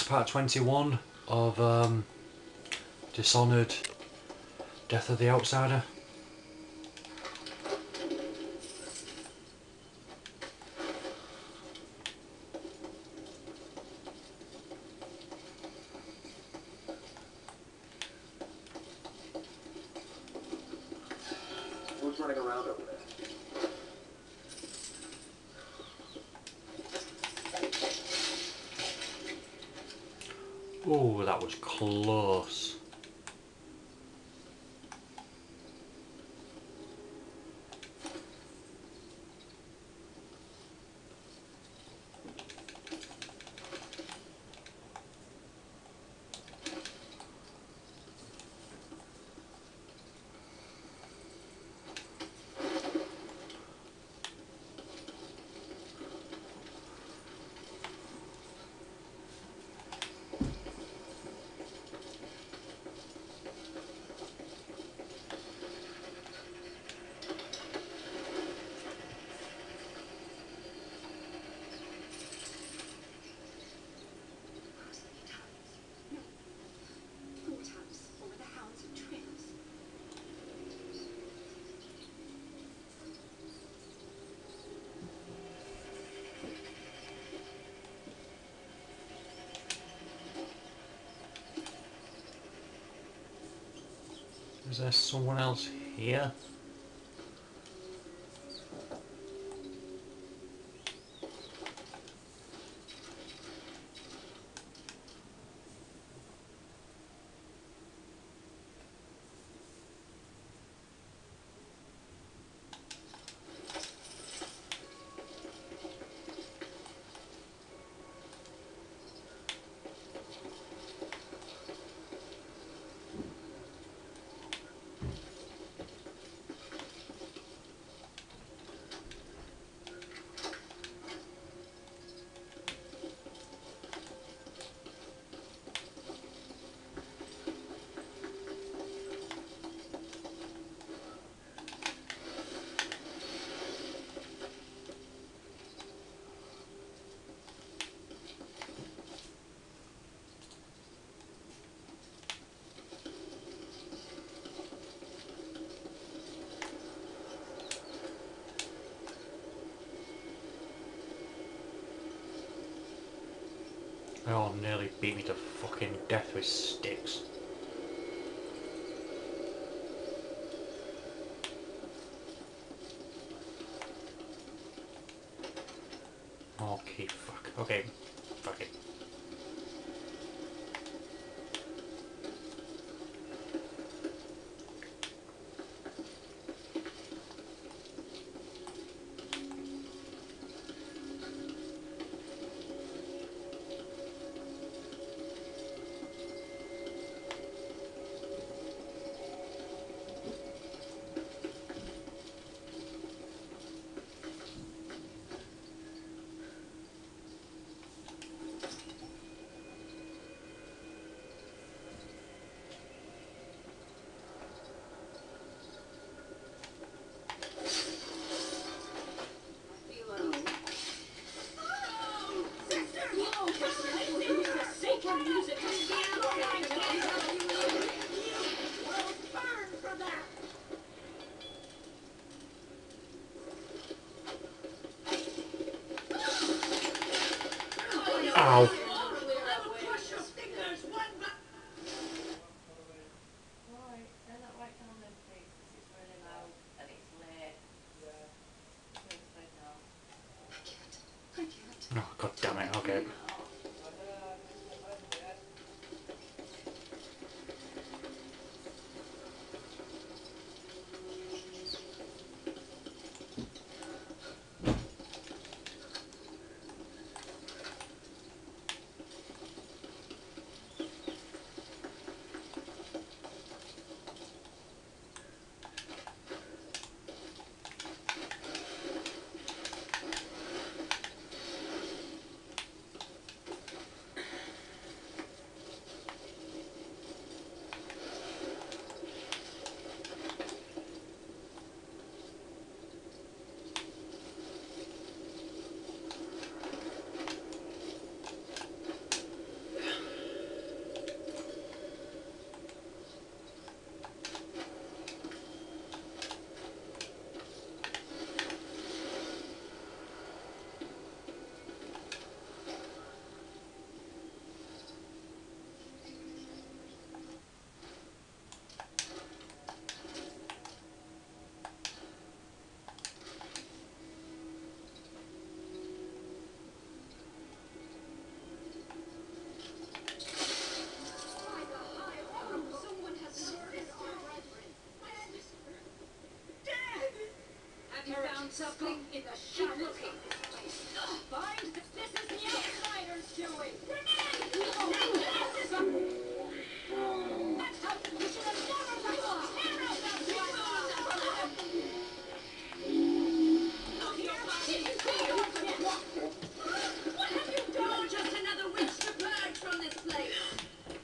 part 21 of Dishonored, Death of the Outsider. Who's running around over there? Oh, that was close. Is there someone else here? Oh, nearly beat me to fucking death with sticks. Okay, fuck. Okay, fuck it.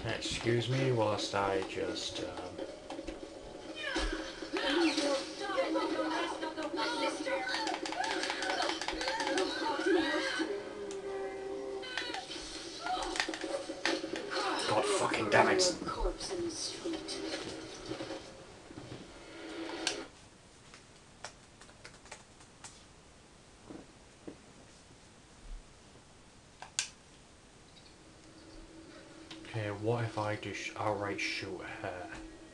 Excuse me whilst I just God fucking damn it. Okay, what if I just outright shoot her?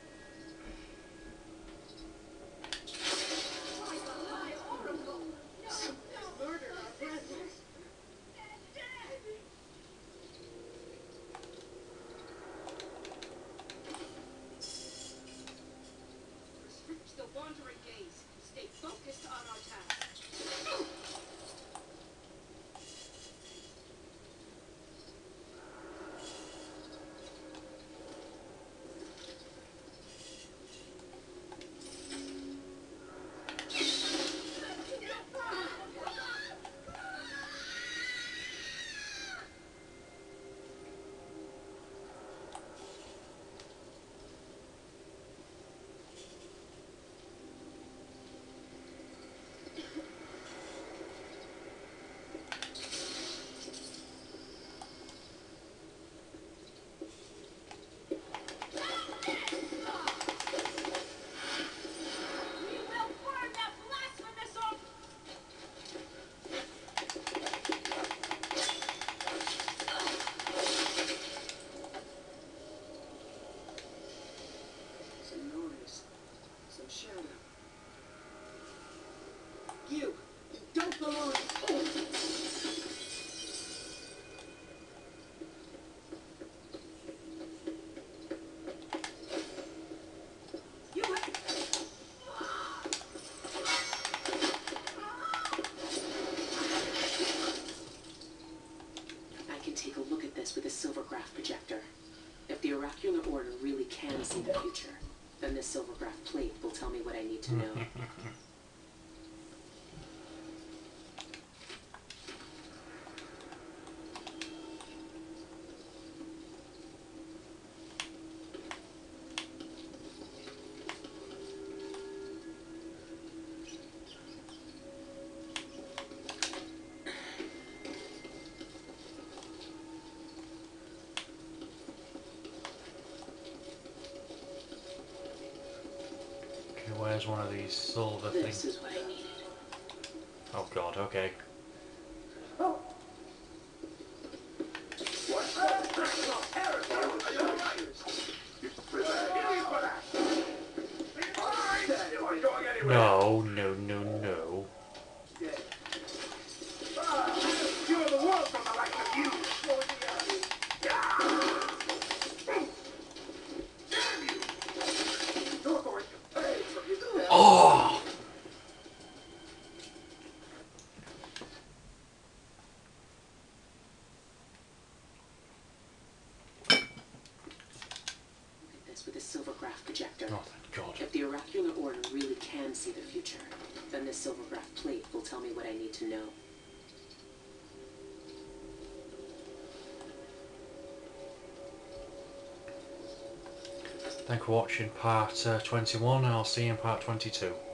You don't belong. I can take a look at this with a silver graph projector. If the oracular order really can see the future, then this silver graph plate will tell me what I need to know. Okay, where's one of these silver This things? is what I needed. Oh god, okay. No, no, no, no. Oh! This with a silver graph projector. Oh, thank god. If the oracular order really can see the future, then this silver graph plate will tell me what I need to know. Thank you for watching part 21, and I'll see you in part 22.